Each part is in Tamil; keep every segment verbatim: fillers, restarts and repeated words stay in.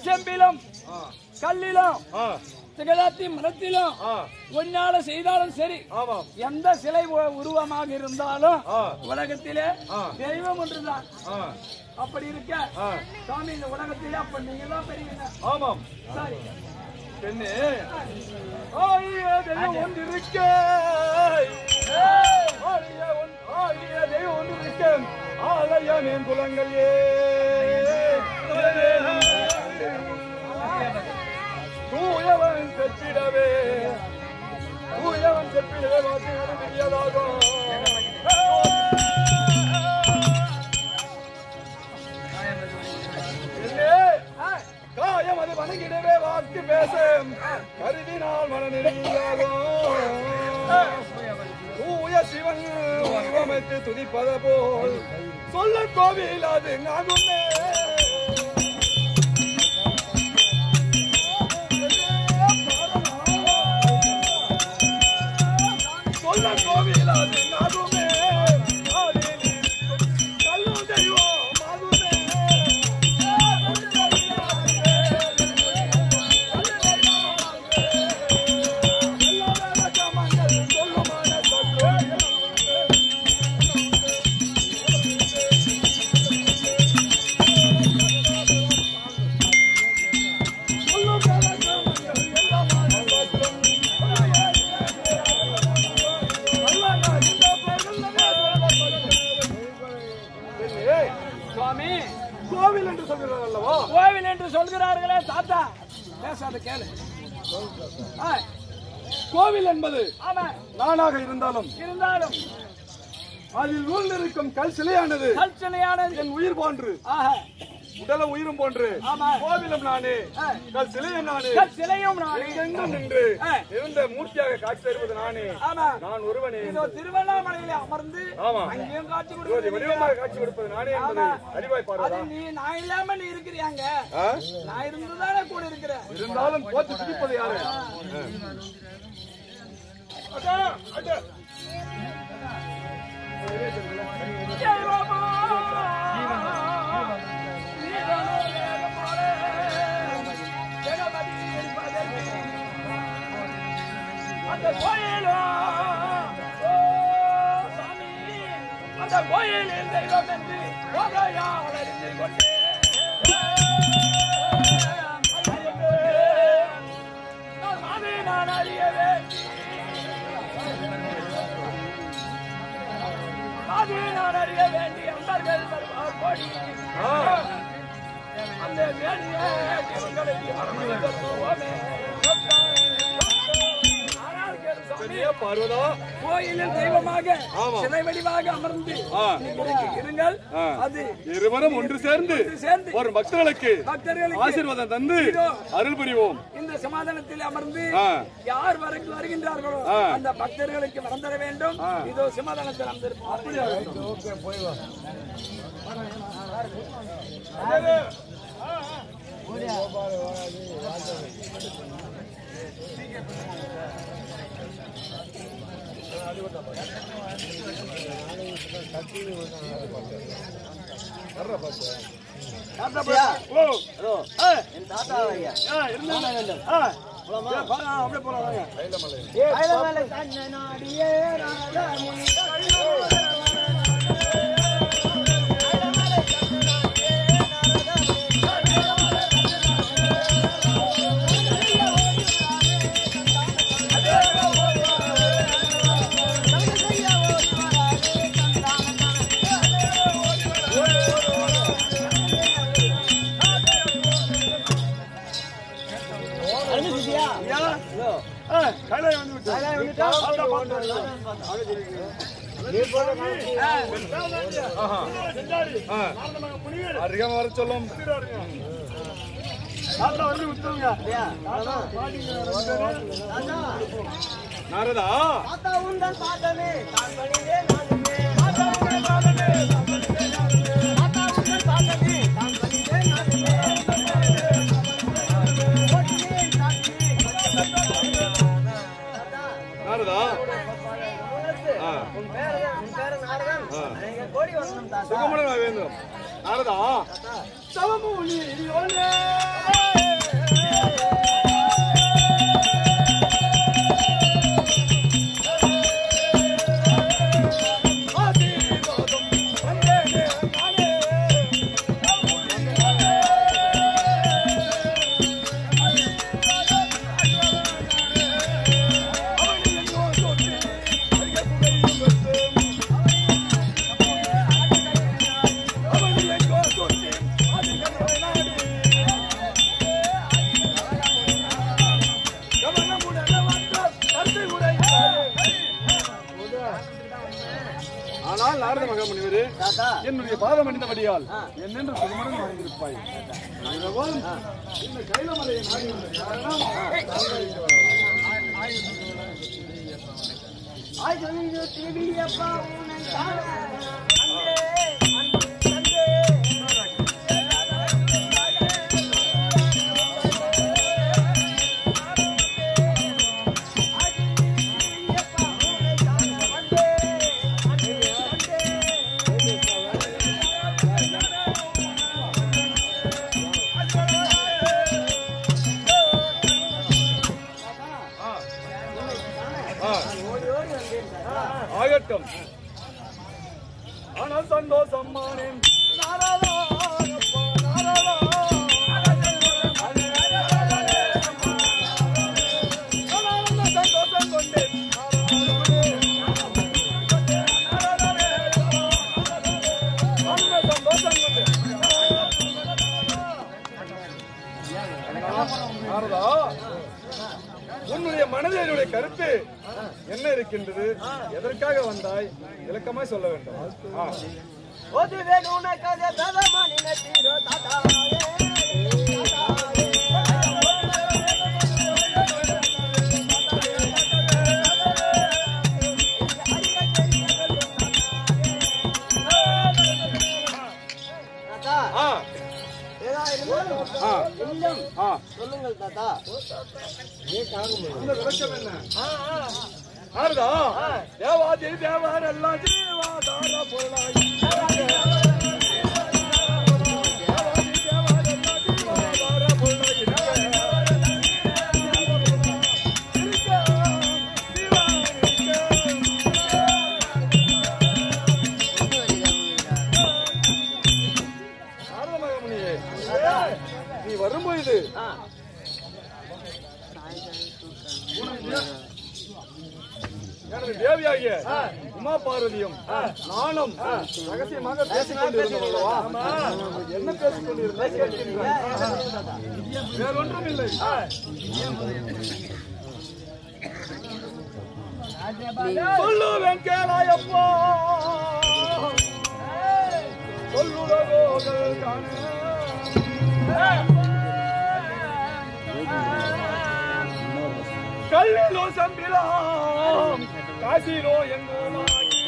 செம்பிலும் கல்லிலும் சிகதாத்தி மரத்திலும் ஒன்னால செய்தாலும் சரி, எந்த சிலை உருவமாக இருந்தாலும் உலகத்திலே தெய்வம் ஒன்றுதான். அப்படி இருக்க சாமி இந்த உலகத்திலே அப்ப நீங்க தான் பெரியவங்க. ஆமாம். சரி பெண்ணே, தெய்வம் ஒன்று இருக்க, தெய்வம் ஒன்று இருக்க, ஆலயம் குலங்கள் தூயவன் செப்பிடவே, தூயவன் செப்பிடவே வாசிவது பெரியதாகும். காயம் அது வணங்கிடவே வாக்கு பேசும், கருதினால் மனநிலையாகும். தூய சிவன் வடிவமைத்து துதிப்பத போல் சொல்ல கோவில் அது ஆகுமே. சொல்ல கோவில் அது ஆகுமே. கோவில் என்று சொல்கிறார்களே தாத்தா, பேசாத கேளு. கோவில் என்பது நானாக இருந்தாலும் இருந்தாலும் அதில் ஊழ்ந்திருக்கும் கல் சிலையானது, கல் சிலையானது என் உயிர் போன்று, உடல உயிரும் போன்று. கோவிலும் நானே, கல் சிலையும் நானே, கல் சிலையும் நானே, எங்கும் நின்று இருந்த மூர்த்தியாக காட்சி தருவது நானே. நான் ஒருவனே திருவண்ணாமலையிலே அமர்ந்து அங்கேயும் காட்சி கொடுப்பது, வடிவமாக காட்சி கொடுப்பது நானே என்பதை அறிவாய் பாருடா. நீ நான் இல்லாம நீ இருக்கிறியாங்க, நான் இருந்துதானே கூட இருக்கிறேன். இருந்தாலும் போட்டு பிடிப்பது யாரு? அந்த கோயிலில் தெய்வம் என்று அறிந்து கொண்டு நான் அறியவே அது நான் அறிய வேண்டி அன்பர்கள் கோடி அந்த பார்வதா கோயிலில் தெய்வமாக சிலை வடிவாக அமர்ந்து இருங்கள். அது இருவரும் ஒன்று சேர்ந்து ஒரு பக்தர்களுக்கு ஆசீர்வாதம் தந்து அருள் புரிவோம். இந்த சமாதானத்தில் அமர்ந்து யார் வரைக்கும் வருகின்றார்களோ அந்த பக்தர்களுக்கு வரம் தர வேண்டும். இதோ சமாதானத்தில் அமர்ந்திருப்போம். வர சொல்லும் நாரதா சுகமுடன் வேணும் நாரதா சவமூலி பாதம் அணிந்தபடியால் என்னென்று திருமணம் வாங்கியிருப்பாய். இந்த கைலமலையை நாடி வந்த காரணம் ஆகட்டும். ஆனால் சந்தோஷம் மானேன் நாராதா நாராதா சந்தோஷம் கொண்டேன் சந்தோஷம் கொண்டேன் நாரதா. உன்னுடைய மனதில் என்னுடைய கருத்து என்ன இருக்கின்றது? எதற்காக வந்தாய்? விளக்கமாய் சொல்ல வேண்டும். சொல்லுங்கள் தாத்தா. தேவாதி தேவார் எல்லாம் ஜீவாதார பொருளாய் நீ வரும்போது எனது தேவியாகிய உமா பார்வதியும் நானும் ரகசியமாக பேசிக் கொண்டிருந்தோம். என்ன பேசிக் கொண்டிருந்தோம்? வேறொன்றும் இல்லை. சொல்லுவேன் கேளாயப்பா சொல்லுலகோகள் காண கல்லிலோ சம்பிலாம் காசிலோ எங்கோமாகி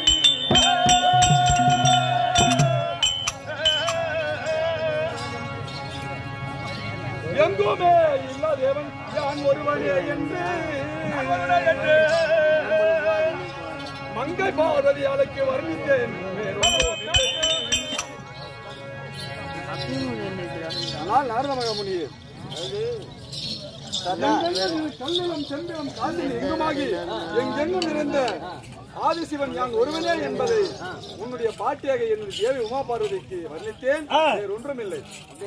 எங்குமே இல்ல தேவன் யான் ஒருவனே என்று மங்கை பார்வதியாளுக்கு வர்ணித்தேன். நாரத மகாமுனியே, கல்லிலும் செம்பிலும் காசில் எங்குமாகி எங்கெங்கும் இருந்த ஆதிசிவன் யான் ஒருவனே என்பதை உன்னுடைய பாட்டியாக என்னுடைய தேவி உமா பார்வதிக்கு வர்ணித்தேன். வேறு ஒன்றுமில்லை.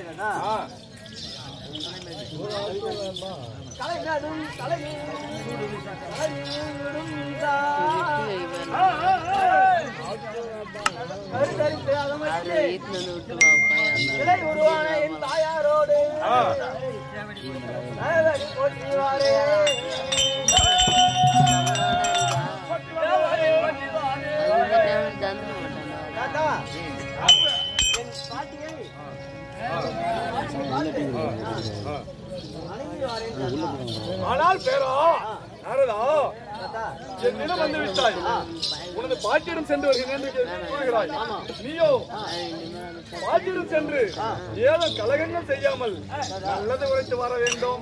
உருவான என் தாயாரோடு ஆனால் பேரா நாரதா, என்னிடம் வந்து விட்டாய். உனது பாட்டியிடம் சென்று வருகிறேன் என்று கூறுகிறாய். நீயோ பாட்டியிடம் சென்று ஏதோ கலகங்கள் செய்யாமல் நல்லது உரைத்து வர வேண்டும்.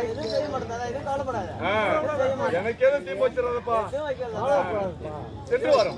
எனக்கு ஏதோ தீ போச்சிடாதப்பா. சென்று வரோம்.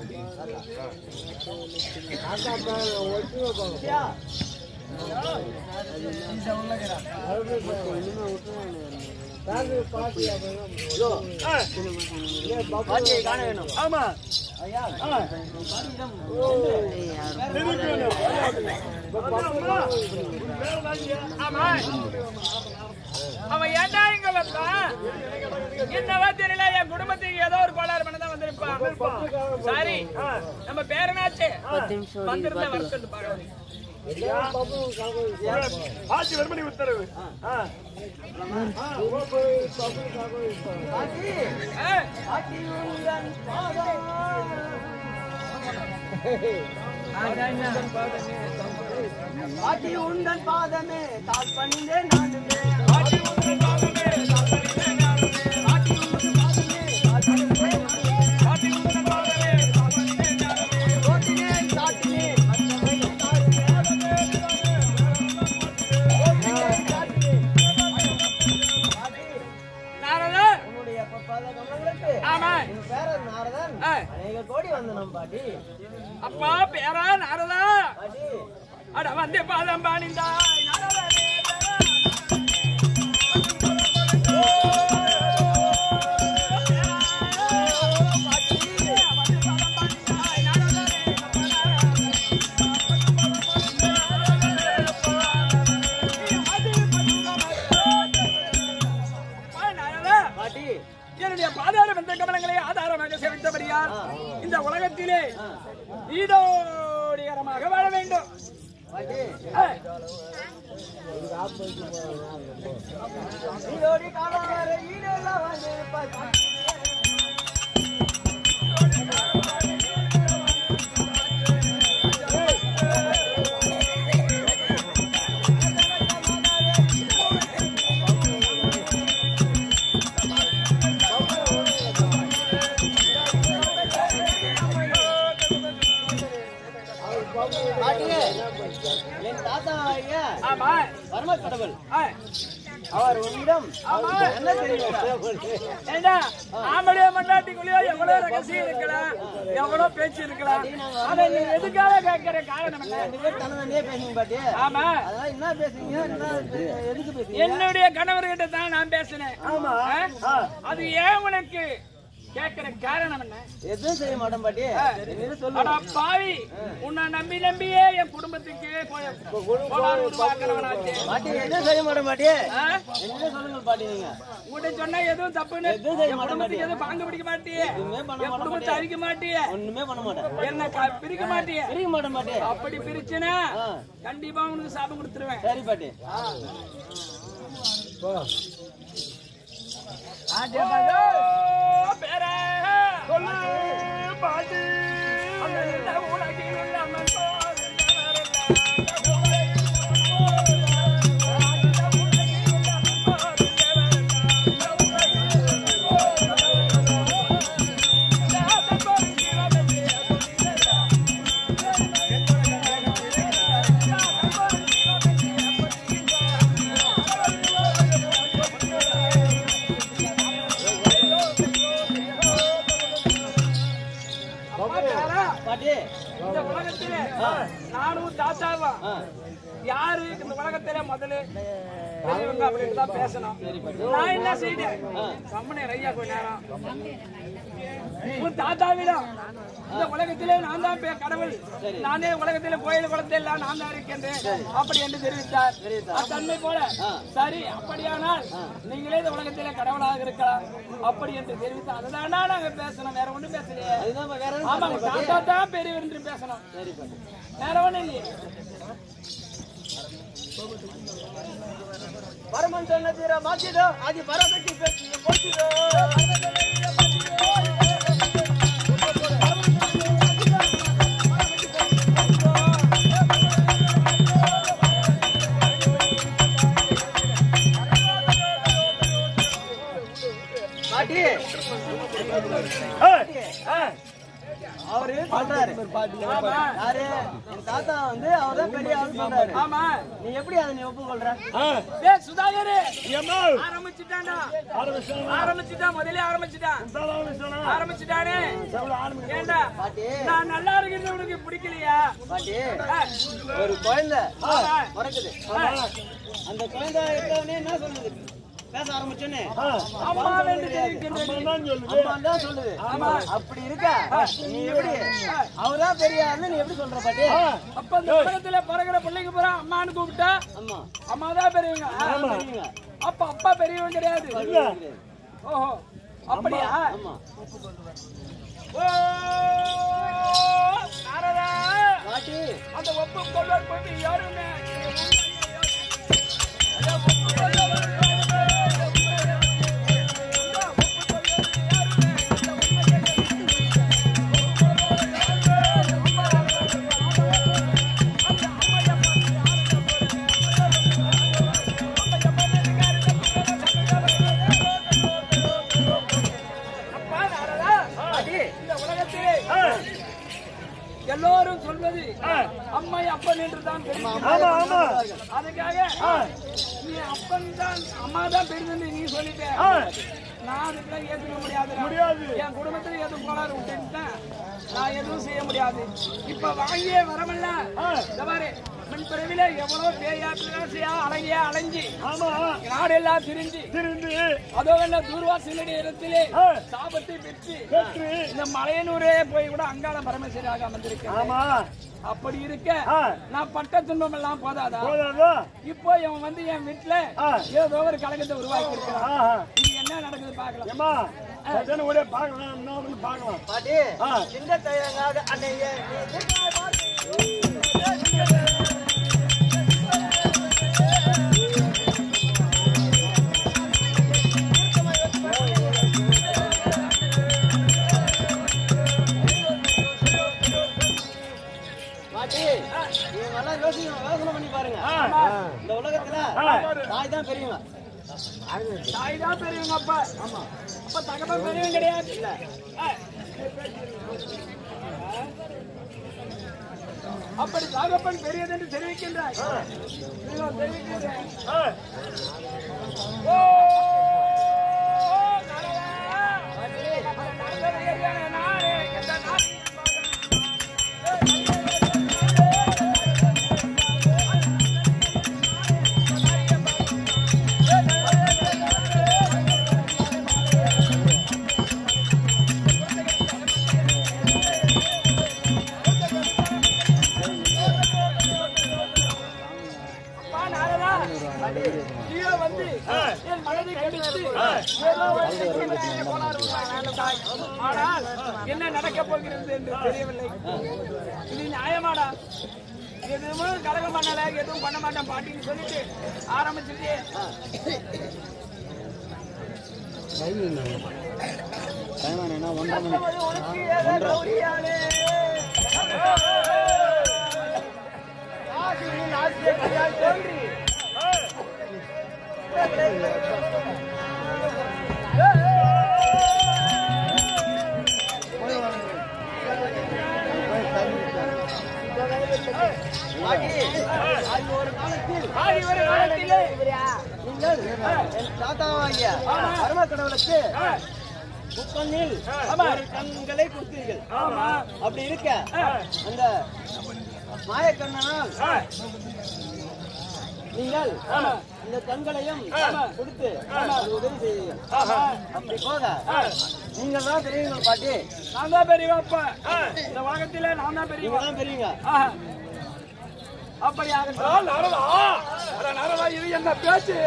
அவன் ஏண்டா இங்க வந்தான்? என்னவா தெரியல, என் குடும்பத்துக்கு ஏதோ ஒரு கோளாறு பண்ணதான் வந்திருப்பான். சரி, நம்ம பேரனாச்சு வந்திருந்த வருஷம் பாருங்க. ஆட்சி வெறுமணி உத்தரவு. பாட்டி உந்தன் பாதமே தாழ் பணிந்தே நானுமே பாட்டி உந்தன் பாதமே தாழ் பணிந்தே நானுமே பாட்டி உந்தன் பாதமே தாழ் பணிந்தே நானுமே பாட்டி உந்தன் பாதமே தாழ் பணிந்தே நானுமே ஓட்டினே சாட்டினே அச்சமே தாழ்மே ஓட்டினே சாட்டினே நாரதா உன்னுடைய பாத கமலங்களுக்கு ஆமா உன் பேர நாரதன் அநேக கோடி வந்தனம் பாட்டி அப்பா பேரா நாரதா பாட்டி அட வந்து பாதம் பாணிந்தாய் நாரதனே பாட்டி என்னுடைய பாதார வந்த கமலங்களை ஆதாரமாக சேவித்தபடியால் இந்த உலகத்திலே ஈடோடிகரமாக வாழ வேண்டும். பாட்டி ஏய், ஈடோடி காலம் வரை ஈடெல்லாம் வந்து பாட்டி பாட்டியே என் தாத்தா ஐயா ஆமா பரம கடவுள் ஏய், அவர் உன்னிடம் ஆமா. என்ன தெரியும் ஏண்டா ஆம்படிய மண்டாட்டிக்குள்ளேயோ எவ்வளவு ரகசியம் இருக்கலாம் எவ்வளவு பேச்சு இருக்கலாம் அதை நீ எதுக்காக கேட்கிற காரணம் என்ன? ரெண்டு பேரும் தனதனியே பேசுங்க பாட்டி ஆமா அதெல்லாம் என்ன பேசுறீங்க என்ன எதுக்கு பேசுறீங்க என்னுடைய கணவர்கிட்ட தான் நான் பேசினேன். ஆமா. ஆ? அது ஏன் உனக்கு கேட்கிற காரணம் என்ன? எதுவும் செய்ய மாட்டேன் பாட்டி என்ன சொல்லு அட பாவி, உன்னை நம்பி நம்பியே என் குடும்பத்துக்கு போய கோளாறு உருவாக்குறவனாச்சே. பாட்டி எதுவும் செய்ய மாட்டேன் பாட்டி ஆ? என்ன சொல்லுங்க பாட்டி நீங்க உன்கிட்ட சொன்னா எதுவும் தப்புன்னு எதுவும் செய்ய என் மாட்டேன் குடும்பத்துக்கு எதுவும் பாங்க பிடிக்க மாட்டியே, எதுவுமே பண்ண என் மாட்டேன் குடும்பத்தை அழிக்க மாட்டியே, ஒண்ணுமே பண்ண மாட்டேன் என்ன க- பிரிக்க மாட்டியே. பிரிக்க மாட்டேன் பாட்டி அப்படி பிரிச்சுனா ஆ. கண்டிப்பா உனக்கு சாபம் கொடுத்துருவேன். சரி பாட்டி ஓ, பேரே, சொல்லு பாட்டு. அந்த இந்த உலகில் உள்ள மன்னோர் பாட்டி இந்த உலகத்திலே நானும் தாத்தாவா ஆ. யாரு இந்த உலகத்திலே முதல்ல பெரியவங்க அப்படின்னு தான் பேசணும். நான் என்ன செய்தேன்? கம்மனே ஐயா கொஞ்ச நேரம் உன் தாத்தாவிடம் இந்த உலகத்திலே நான் தான் பே- கடவுள், நானே உலகத்திலே கோயில் குளத்தை எல்லாம் நான் தான் இருக்கின்றேன் அப்படி என்று தெரிவித்தார். தன்மை போல சரி அப்படியானால் நீங்களே இந்த உலகத்திலே கடவுளாக இருக்கலாம் அப்படி என்று தெரிவித்தார். அதுதான் நாங்க பேசணும், வேற ஒண்ணும் பேசலையே. அதுதான் வேற என்ன ஆமா, தாத்தா தான் பெரியவர் என்று பேசணும், சரி பாட்டி வேற ஒண்ணும் இல்லையே. பரமன் சொன்ன தீர மாத்திடோ அது பரமத்தி பேசி போட்டிடோ பாட்டி அவரு சொல்றாரு யாரு என் தாத்தா வந்து அவர்தான் பெரிய ஆள் சொல்றாரு. ஆமா, நீ எப்படி அதை நீ ஒப்புக்கொள்ற டேய் சுதாகரே, ஆரம்பிச்சுட்டானா? ஆரம்பிச்சுட்டான், முதல்ல ஆரம்பிச்சுட்டான். ஆரம்பிச்சுட்டானே. ஏண்டா பாட்டி நான் நல்லா இருக்கிறது உனக்கு பிடிக்கலையா? பாட்டி ஆ, ஒரு குழந்தை ஆமா. பிறக்குது அந்த குழந்தை எடுத்தவனே என்ன சொல்லுது பேச ஆரம்பிச்சோன்னே அம்மா என்று தெரிவிக்கின்றது. அம்மா தான் சொல்லுது அப்படி இருக்க நீ எப்படி அவர்தான் பெரிய ஆளு நீ எப்படி சொல்ற பாட்டி அப்ப இந்த உலகத்துல பிறகுற பிள்ளைக்கு பூரா அம்மான்னு கூப்பிட்டா அம்மா அம்மா தான் பெரியவங்க. பெரியவங்க. அப்ப அப்பா பெரியவங்க கிடையாது. ஓஹோ, அப்படியா? ஆமா ஓ நாரதா, பாட்டி அந்த ஒப்பு கொள்வார் போய் யாருமே பாட்டி அம்மை அப்பன் என்று தான் தெரியும். ஆமா ஆமா அதுக்காக நீ அப்பன் தான் அம்மா தான் பெரியது நீ சொல்லிட்ட. நான் அதுக்கெல்லாம் ஏத்துக்க முடியாது முடியாது. என் குடும்பத்துல எதுவும் கோளாறு விட்டுட்டேன், நான் எதுவும் செய்ய முடியாது. இப்ப வாங்கியே வரமல்ல இந்த மாதிரி மின்பிறவில எவ்வளவு பேயாசியா அலையா அலைஞ்சி நாடெல்லாம் திரிஞ்சு திரிந்து அதோ வெள்ள தூர்வாசிலுடைய இடத்திலே சாபத்தை பெற்று இந்த மலையனூரே போய் கூட அங்காள பரமேஸ்வரியாக அமர்ந்திருக்கேன். அப்படி இருக்க நான் பட்ட துன்பம் எல்லாம் போதாதா? இப்போ இவன் வந்து என் வீட்டுல ஏதோ ஒரு கலகத்தை உருவாக்கி இருக்கான். இது என்ன நடக்குது பாக்கலாம். ஒரே பாக்கலாம் பாக்கலாம் பாட்டி இந்த தயங்காத அன்னைய யோசனை பண்ணி பாருங்க. இந்த உலகத்துல தாய் தான் பெரியவங்க. தாய் தான் பெரியவங்க. அப்ப ஆமா அப்ப தகப்பன் பெரியவங்க கிடையாது. இல்ல அப்படி தகப்பன் பெரியது என்று தெரிவிக்கின்றாய். தெரிவிக்கின்றேன். ஓ என்ன நடக்க போகிறது என்று தெரியவில்லை. இது நியாயமாடா? எதுவும் கலகம் பண்ணல, எதுவும் பண்ண மாட்டேன் பாட்டின்னு சொல்லிட்டு ஆரம்பிச்சுட்டு தாத்தாவாகிய பரம கடவுளுக்கு முப்பொன்னில் கண்களை கொடுத்தீர்கள். அப்படி இருக்க அந்த மாயக்கண்ணனால் நீங்கள் இந்த கண்களையும் கொடுத்து உதவி செய்வீர்கள். அப்படி போக நீங்கள் தான் பெரியவங்க பாட்டி. நான் தான் பெரியவப்பா. இந்த உலகத்திலே நான் தான் பெரியவங்க தான் பெரியவங்க. அப்படியாக இது என்ன பேச்சு?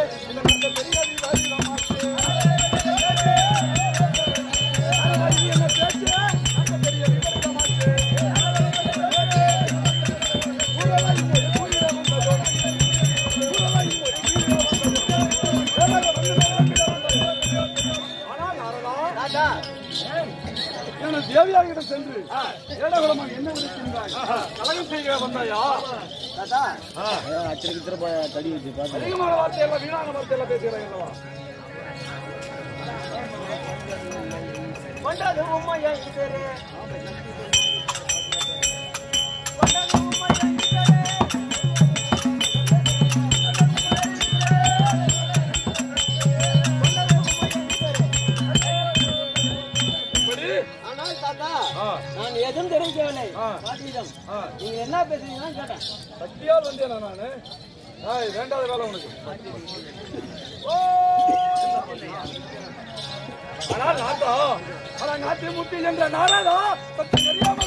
தேவியாரிடம் சென்று ஏடகுலமாக என்ன விடுக்கின்றாய்? கலகம் செய்ய வந்தாயா? அதிகமான வார்த்தையெல்லாம் வீணான வார்த்தையெல்லாம் பேசுகிறேன். நான் எதுவும் தெரிவிக்கவில்லை. நீங்க என்ன பேசுறீங்கன்னு கேட்டேன். சக்தியால் வந்தேன் நானு. வேண்டாத வேலை உனக்கு. ஆனால் நாட்டா ஆனால் நாட்டை முட்டி என்ற நாடாதா பற்றி தெரியாம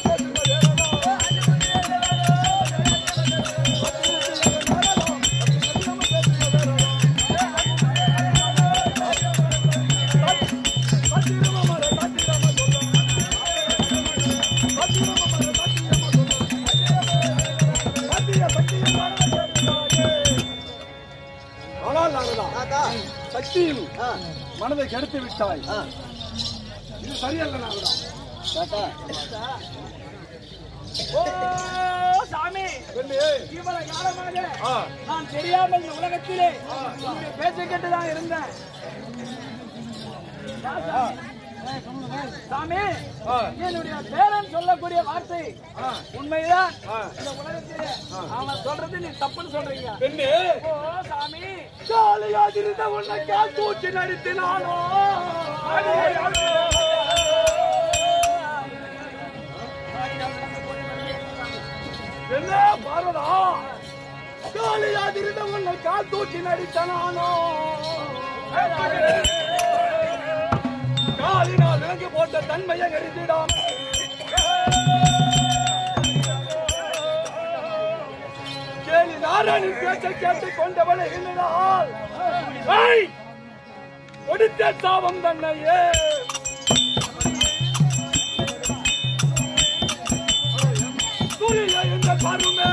சக்தியில் மனதை கெடுத்து விட்டாய். இது சரியல்ல. சாமி, இவ்வளவு காலமாக நான் தெரியாமல் இந்த உலகத்திலே பேச்சை கேட்டுதான் இருந்தேன். சாமி, என்னுடைய பேரன் சொல்லக்கூடிய வார்த்தை உண்மைதான். இந்த உலகத்திலே அவன் சொல்றது நீ தப்புன்னு சொல்றீங்க. பெண்ணு ஓ சாமி, காலையாதிருந்த உன்னை கால் தூக்கி நடித்தினானோ என்ன பாரதா, காலையாதிருந்த உன்னை கால் தூக்கி நடித்தனானோ காலினால் விலங்கு போட்ட தன்மையை எரிந்திடாம கேலி நாராயணின் பேச்சை கேட்டுக் கொண்டவளை இருந்தால் கொடுத்த சாபம் தன்னையே துரிய என்ற பருமே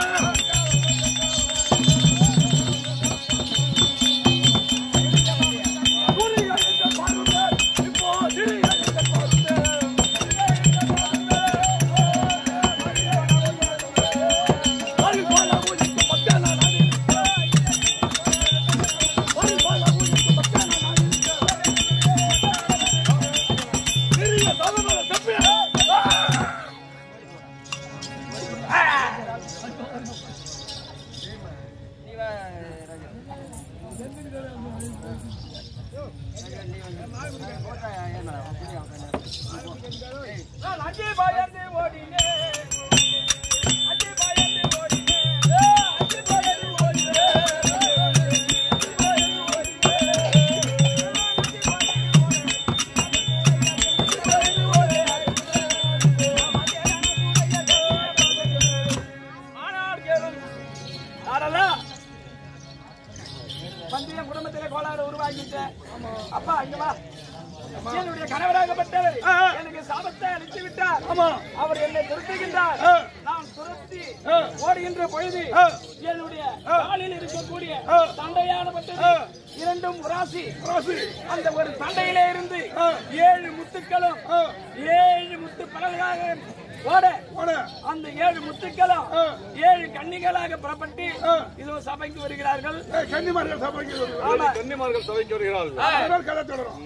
குடும்பத்திலே கோளாறு உருவாக்கிட்ட. அப்பா இங்க வா. என்னுடைய கணவராகப்பட்டவர் எனக்கு சாபத்தை அளித்து விட்டார். அவர் என்னை துரத்துகின்றார். நான் துரத்தி ஓடுகின்ற பொழுது என்னுடைய காலில் இருக்கக்கூடிய தண்டையானப்பட்டது இரண்டும் ராசி அந்த ஒரு தண்டையிலே இருந்து ஏழு முத்துக்களும் ஏழு முத்து பலர்களாக ஓட அந்த ஏழு முத்துக்களும் ஏழு கன்னிகளாக புறப்பட்டு இதோ சபைக்கு வருகிறார்கள். கன்னிமார்கள் சபைக்கு வருகிறார்கள். கன்னிமார்கள் சபைக்கு வருகிறார்கள். கதை தொடரும்.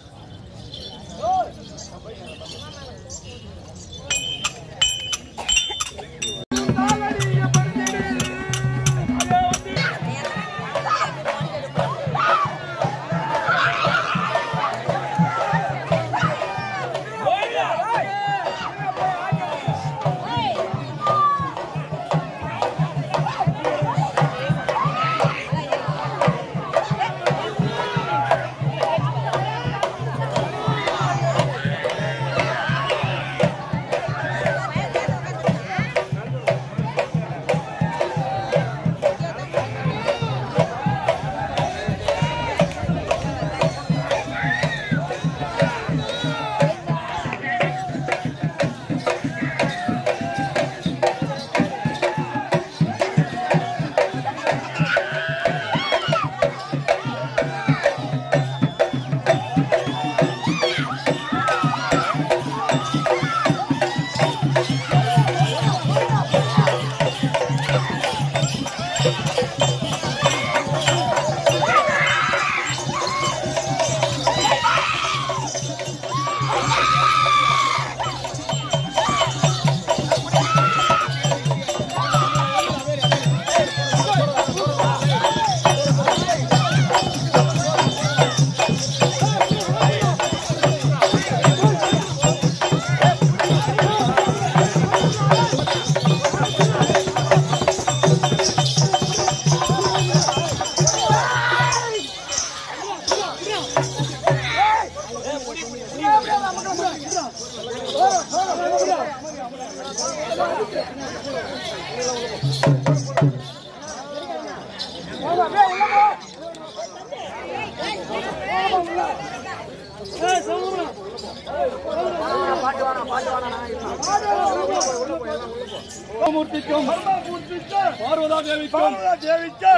பார்வதா தேவிக்கும்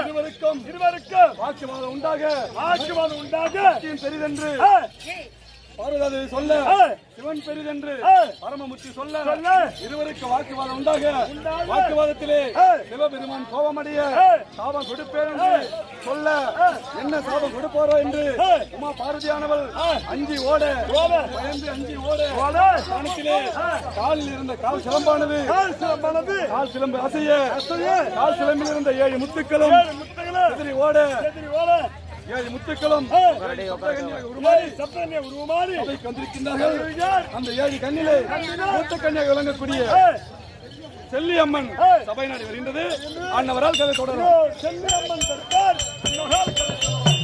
இருவருக்கும் வாக்குவாதம் உண்டாக வாக்குவாதம் உண்டாக பெரிதென்று பார்வதி சொல்ல சிவன் பெரிதென்று பரமமுத்தி சொல்ல இருவருக்கு வாக்குவாதம் உண்டாக வாக்குவாதத்திலே சிவபெருமான் கோபமடைய சாபம் கொடுப்பேன் என்று சொல்ல என்ன சாபம் கொடுப்பாரோ என்று உமா பார்வதியானவள் அஞ்சி ஓட பயந்து அஞ்சி ஓட வானத்திலே காலில் இருந்த கால் சிலம்பானது கால் சிலம்பு அசைய கால் சிலம்பில் இருந்த ஏழு முத்துக்களும் எதிரி ஓட ஏழு முத்துக்களும் உருமாறி வந்திருக்கின்றார்கள். அந்த ஏழு கண்ணிலே மூத்த கன்னியாக விளங்கக்கூடிய செல்லி அம்மன் சபை நாடு வருகின்றது. அன்னவரால் கதை தொடரும். செல்லி அம்மன்